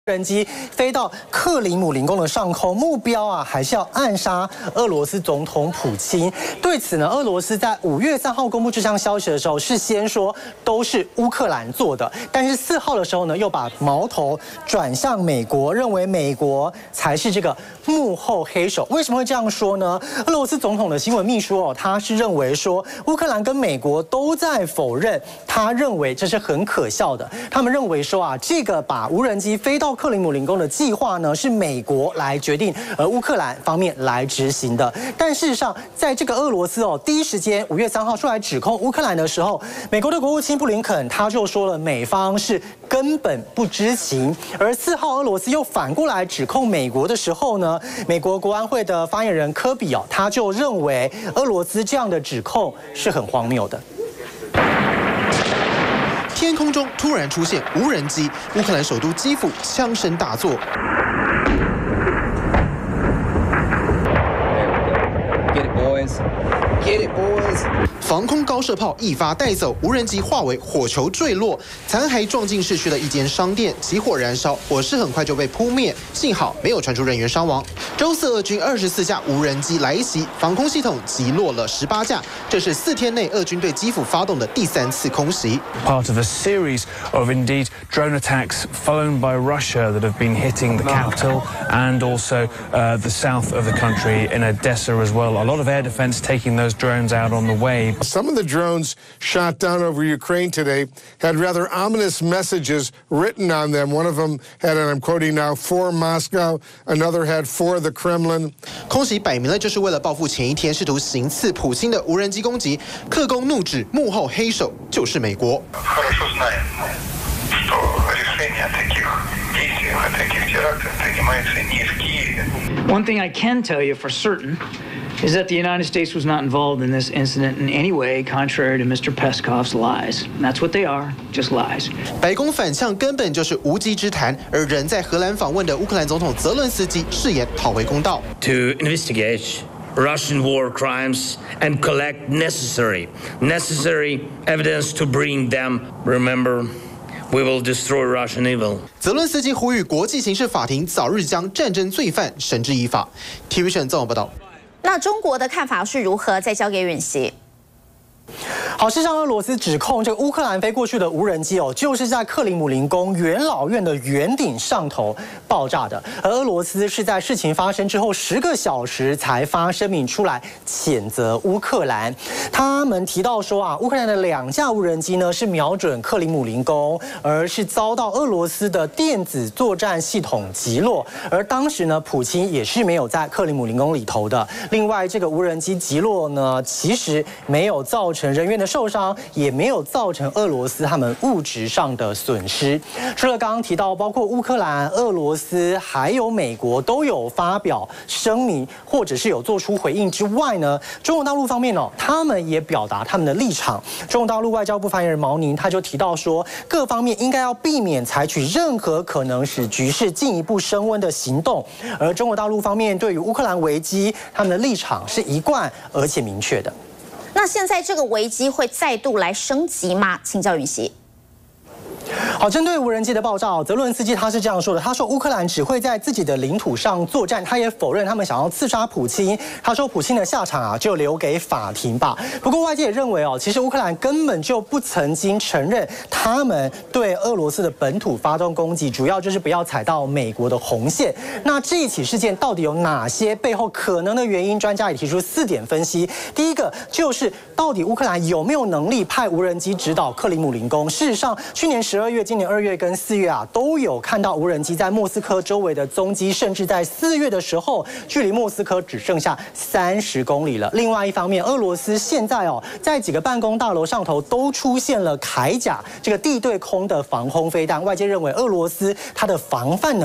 无人机飞到克里姆林宫的上空，目标啊还是要暗杀俄罗斯总统普京。对此呢，俄罗斯在5月3号公布这项消息的时候，是先说都是乌克兰做的，但是4号的时候呢，又把矛头转向美国，认为美国才是这个幕后黑手。为什么会这样说呢？俄罗斯总统的新闻秘书他是认为说，乌克兰跟美国都在否认，他认为这是很可笑的。他们认为说啊，这个把无人机飞到克里姆林宫的计划呢，是美国来决定，而乌克兰方面来执行的。但事实上，在这个俄罗斯第一时间5月3号出来指控乌克兰的时候，美国的国务卿布林肯他就说了，美方是根本不知情。而4号俄罗斯又反过来指控美国的时候呢，美国国安会的发言人科比他就认为俄罗斯这样的指控是很荒谬的。 天空中突然出现无人机，乌克兰首都基辅枪声大作。Get it, boys. Get it, boys. 防空高射炮一发带走，无人机化为火球坠落，残骸撞进市区的一间商店，起火燃烧，火势很快就被扑灭，幸好没有传出人员伤亡。周四，俄军24架无人机来袭，防空系统击落了18架，这是4天内俄军对基辅发动的第3次空袭。 Part of a series of indeed drone attacks flown by Russia that have been hitting the capital and also the south of the country in Odessa as well. A lot of air defense taking those drones out on the way. Some of the drones shot down over Ukraine today had rather ominous messages written on them. One of them had, and I'm quoting now, "For Moscow." Another had "For the Kremlin." 空袭摆明了就是为了报复前一天试图行刺普京的无人机攻击，克宫怒指幕后黑手就是美国。 One thing I can tell you for certain is that the United States was not involved in this incident in any way, contrary to Mr. Peskov's lies. And that's what they are, just lies. 白宫反呛根本就是无稽之谈，而人在荷兰访问的乌克兰总统泽伦斯基誓言讨回公道。 To investigate Russian war crimes and collect necessary evidence to bring them. Remember, we will destroy Russian evil. 泽伦斯基呼吁国际刑事法庭早日将战争罪犯绳之以法。TVBS 综合报道。 那中国的看法是如何？再交给允熙。 好，事实上，俄罗斯指控这个乌克兰飞过去的无人机就是在克里姆林宫元老院的圆顶上头爆炸的。而俄罗斯是在事情发生之后10个小时才发声明出来谴责乌克兰。他们提到说啊，乌克兰的2架无人机呢是瞄准克里姆林宫，而是遭到俄罗斯的电子作战系统击落。而当时呢，普京也是没有在克里姆林宫里头的。另外，这个无人机击落呢，其实没有造成人员的受伤，也没有造成俄罗斯他们物质上的损失。除了刚刚提到，包括乌克兰、俄罗斯还有美国都有发表声明，或者是有做出回应之外呢，中国大陆方面他们也表达他们的立场。中国大陆外交部发言人毛宁他就提到说，各方面应该要避免采取任何可能使局势进一步升温的行动。而中国大陆方面对于乌克兰危机，他们的立场是一贯而且明确的。 那现在这个危机会再度来升级吗？请教允熙。 好，针对无人机的爆炸，泽伦斯基他是这样说的：他说乌克兰只会在自己的领土上作战，他也否认他们想要刺杀普京。他说普京的下场就留给法庭吧。不过外界也认为其实乌克兰根本就不曾经承认他们对俄罗斯的本土发动攻击，主要就是不要踩到美国的红线。那这一起事件到底有哪些背后可能的原因？专家也提出4点分析。第一个就是到底乌克兰有没有能力派无人机指导克里姆林宫？事实上，去年12月、今年2月跟4月都有看到无人机在莫斯科周围的踪迹，甚至在4月的时候，距离莫斯科只剩下30公里了。另外一方面，俄罗斯现在在几个办公大楼上头都出现了铠甲这个地对空的防空飞弹，外界认为俄罗斯它的防范能力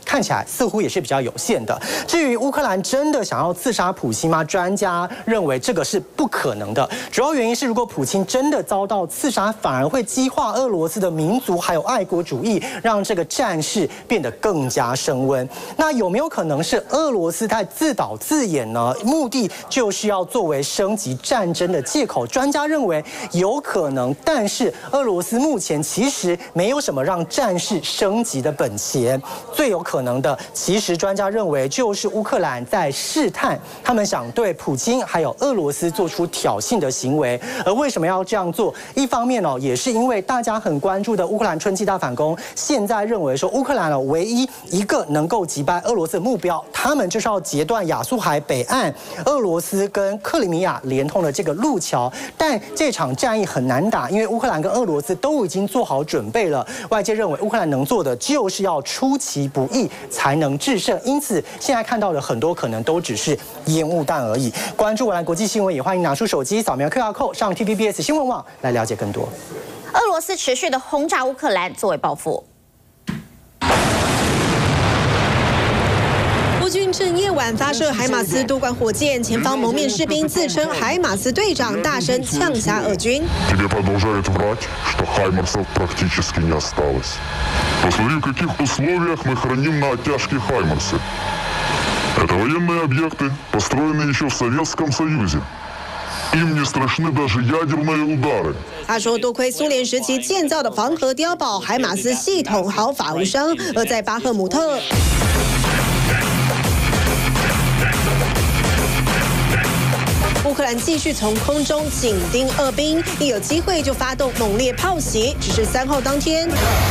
看起来似乎也是比较有限的。至于乌克兰真的想要刺杀普京吗？专家认为这个是不可能的。主要原因是，如果普京真的遭到刺杀，反而会激化俄罗斯的民族还有爱国主义，让这个战事变得更加升温。那有没有可能是俄罗斯在自导自演呢？目的就是要作为升级战争的借口。专家认为有可能，但是俄罗斯目前其实没有什么让战事升级的本钱。最有可能的，其实专家认为就是乌克兰在试探，他们想对普京还有俄罗斯做出挑衅的行为。而为什么要这样做？一方面也是因为大家很关注的乌克兰春季大反攻，现在认为说乌克兰唯一一个能够击败俄罗斯的目标，他们就是要截断亚速海北岸俄罗斯跟克里米亚连通的这个路桥。但这场战役很难打，因为乌克兰跟俄罗斯都已经做好准备了。外界认为乌克兰能做的就是要出其不意才能制胜，因此现在看到的很多可能都只是烟雾弹而已。关注我来国际新闻，也欢迎拿出手机扫描 QR code 上 TVBS 新闻网来了解更多。 俄罗斯持续的轰炸乌克兰作为报复。 乌军趁夜晚发射海马斯多管火箭，前方蒙面士兵自称海马斯队长，大声呛瞎俄军。 Тебе продолжают врать, что хаймарсов практически не осталось. Посмотри, в каких условиях мы храним на оттяжке хаймарсы. Это военные объекты, построенные еще в Советском Союзе. Им не страшны даже ядерные удары. 他说，多亏苏联时期建造的防核碉堡海马斯系统毫发无伤，而在巴赫姆特。乌克兰继续从空中紧盯俄兵，一有机会就发动猛烈炮袭。只是3号当天，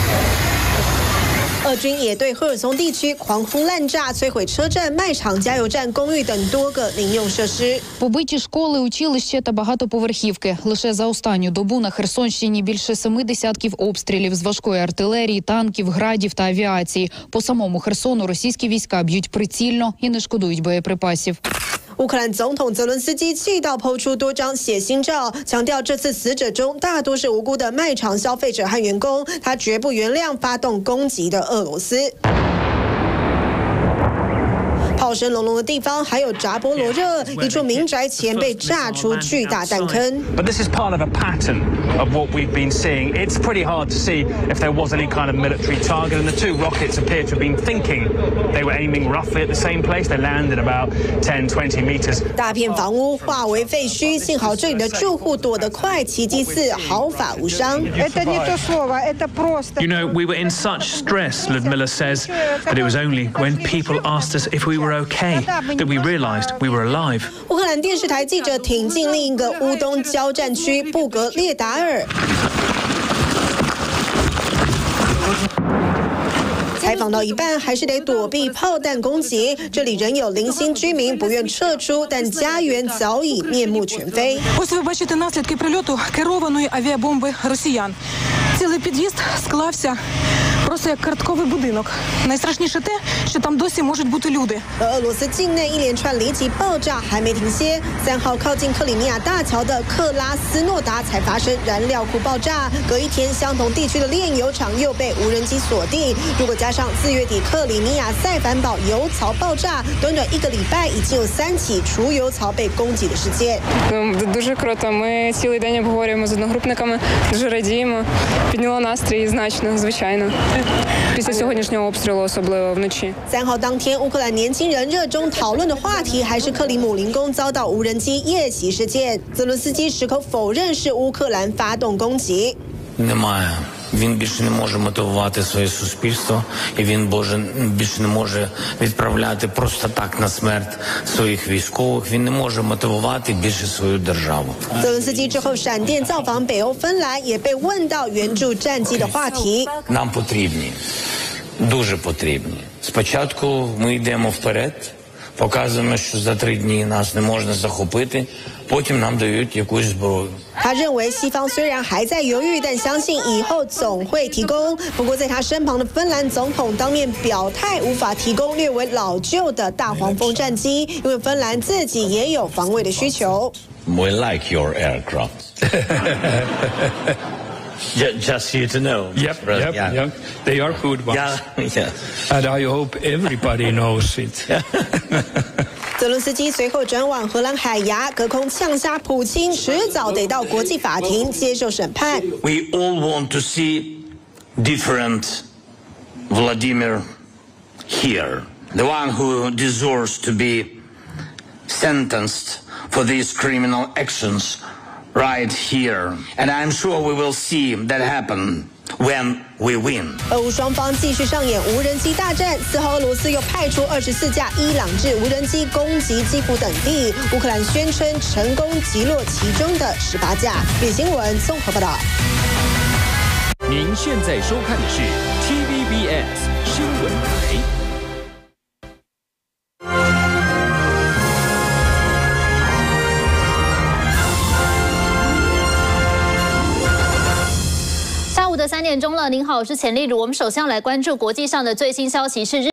俄军也对赫尔松地区狂轰滥炸，摧毁车站、卖场、加油站、公寓等多个民用设施。 Побиті школи, училища та багатоповерхівки. Лише за останню добу на Херсонщині більше 7 десятків обстрілів з важкої артилерії, танків, градів та авіації. По самому Херсону російські війська б'ють прицільно і не шкодують боєприпасів. 乌克兰总统泽伦斯基气到抛出多张血腥照，强调这次死者中大多是无辜的卖场消费者和员工，他绝不原谅发动攻击的俄罗斯。炮声隆隆的地方还有扎波罗热，一处民宅前被炸出巨大弹坑。 But this is part of a pattern of what we've been seeing. It's pretty hard to see if there was any kind of military target, and the two rockets appear to have been thinking they were aiming roughly at the same place. They landed about 10-20 meters. 大片房屋化为废墟，幸好这里的住户躲得快，奇迹似毫发无伤。 Это не то слово, это просто. You know, we were in such stress, Ludmila says, that it was only when people asked us if we were okay that we realized we were alive. 乌克兰电视台记者挺进另一个乌东交战区布格列达尔。采访到一半，还是得躲避炮弹攻击。这里仍有零星居民不愿撤出，但家园早已面目全非。 Ось ви бачите наслідки прильоту керованої авіабомби росіян. Цілий під'їзд склався просто як картковий будинок. Найстрашніше те, що там досі можуть бути люди. 而俄罗斯境内一连串离奇爆炸还没停歇，3号靠近克里米亚大桥的克拉斯诺达才发生燃料库爆炸，隔一天相同地区的炼油厂又被无人机锁定。如果加上4月底克里米亚塞凡堡油槽爆炸，短短1个礼拜已经有3起储油槽被攻击的事件。 Дуже круто. Ми цілий день обговорюємо з одногрупниками, дуже радіємо. Підняло настрій значно, звичайно. Після сьогоднішнього обстрілу, особливо вночі. 3号当天，乌克兰年轻人热衷讨论的话题还是克里姆林宫遭到无人机夜袭事件。泽伦斯基矢口否认是乌克兰发动攻击。 Немає. Він більше не може мотивувати своє суспільство, і він більше не може відправляти просто так на смерть своїх військових. Він не може мотивувати більше свою державу. 泽伦斯基之后闪电造访北欧芬兰，也被问到援助战机的话题。 Нам потрібні, дуже потрібні. Спочатку ми йдемо вперед, показуємо, що за 3 дні нас не можна захопити, потім нам дають якусь зброю. 他认为西方虽然还在犹豫，但相信以后总会提供。不过在他身旁的芬兰总统当面表态，无法提供略为老旧的大黄蜂战机，因为芬兰自己也有防卫的需求。 We like your aircraft. Just you to know. Yep. They are good ones. Yeah. And I hope everybody knows it. 泽伦斯基随后转往荷兰海牙，隔空呛下普京，迟早得到国际法庭接受审判。 We all want to see different Vladimir here, the one who deserves to be sentenced for these criminal actions right here. And I'm sure we will see that happen when we win. 俄乌双方继续上演无人机大战。4号，俄罗斯又派出24架伊朗制无人机攻击基辅等地，乌克兰宣称成功击落其中的18架。李新闻综合报道。 您现在收看的是 TVBS 新闻台。 下午的3点钟了，您好，我是钱丽如。我们首先要来关注国际上的最新消息是。